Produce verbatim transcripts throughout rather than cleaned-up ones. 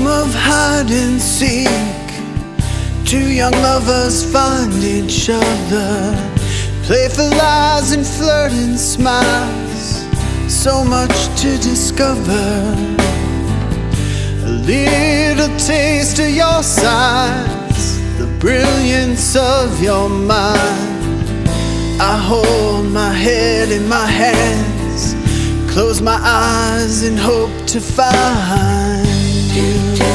of hide and seek, two young lovers find each other, playful lies and flirting smiles, so much to discover. A little taste of your size, the brilliance of your mind. I hold my head in my hands, close my eyes and hope to find you.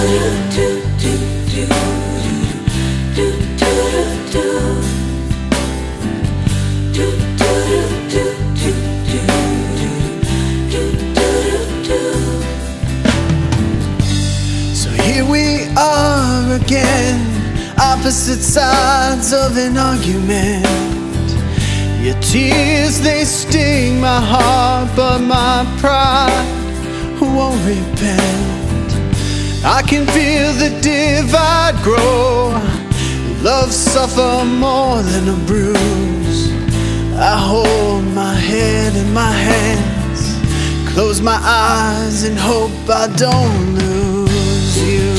So here we are again, opposite sides of an argument. Your tears, they sting my heart, but my pride won't repent. I can feel the divide grow, love suffer more than a bruise. I hold my head in my hands, close my eyes and hope I don't lose you.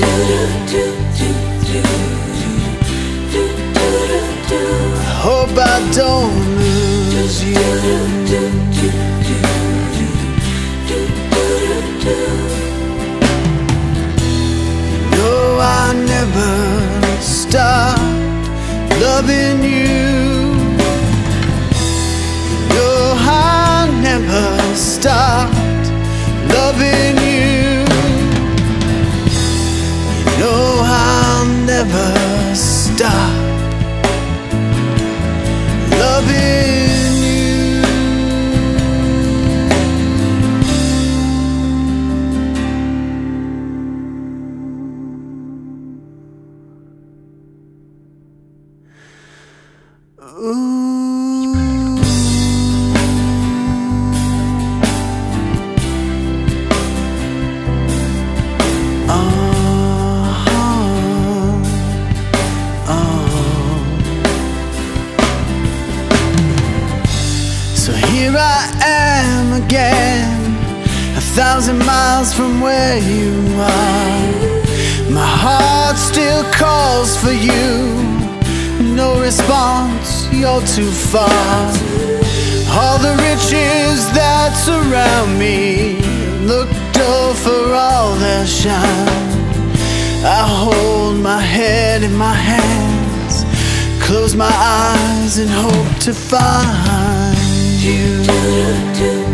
I hope I don't lose you. No, I never stopped loving you. No, I never stopped loving you. No, I'll never stop loving Ooh. Oh, oh. So here I am again, a thousand miles from where you are. My heart still calls for you, no response, you're too far. All the riches that surround me look dull for all their shine. I hold my head in my hands, close my eyes and hope to find you.